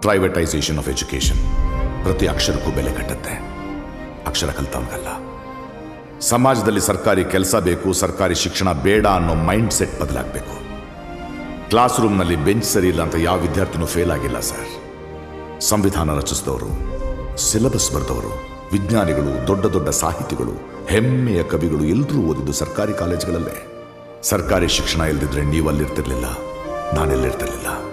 Privatisation of education ಪ್ರತಿ ಅಕ್ಷರಕ್ಕೂ ಬೆಲೆ ಕಟ್ಟುತ್ತೆ. ಅಕ್ಷರ ಕಲ್ತವನಿಗಲ್ಲ. ಸಮಾಜದಲ್ಲಿ ಸರ್ಕಾರಿ ಕೆಲಸ ಬೇಕು, ಸರ್ಕಾರಿ ಶಿಕ್ಷಣ ಬೇಡ ಅನ್ನೋ ಮೈಂಡ್ ಸೆಟ್ ಬದಲಾಗಬೇಕು. ಕ್ಲಾಸ್ ರೂಮ್ನಲ್ಲಿ ಬೆಂಚ್ ಸರಿ ಇಲ್ಲ ಅಂತ ಯಾವ ವಿದ್ಯಾರ್ಥಿನೂ ಫೇಲ್ ಆಗಿಲ್ಲ ಸರ್. ಸಂವಿಧಾನ ರಚಿಸಿದವರು, ಸಿಲೆಬಸ್ ಬರೆದವರು, ವಿಜ್ಞಾನಿಗಳು, ದೊಡ್ಡ ದೊಡ್ಡ ಸಾಹಿತಿಗಳು, ಹೆಮ್ಮೆಯ ಕವಿಗಳು ಎಲ್ಲರೂ ಓದಿದ್ದು ಸರ್ಕಾರಿ ಕಾಲೇಜುಗಳಲ್ಲೇ. ಸರ್ಕಾರಿ ಶಿಕ್ಷಣ ಇಲ್ದಿದ್ರೆ ನೀವು ಅಲ್ಲಿರ್ತಿರ್ಲಿಲ್ಲ, ನಾನೆಲ್ಲಿರ್ತಿರ್ಲಿಲ್ಲ.